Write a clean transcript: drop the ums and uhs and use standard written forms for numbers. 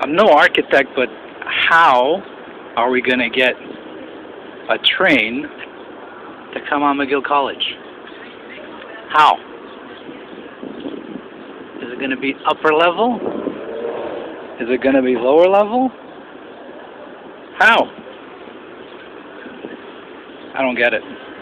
I'm no architect, but how are we going to get a train to come on McGill College? How? Is it going to be upper level? Is it going to be lower level? How? I don't get it.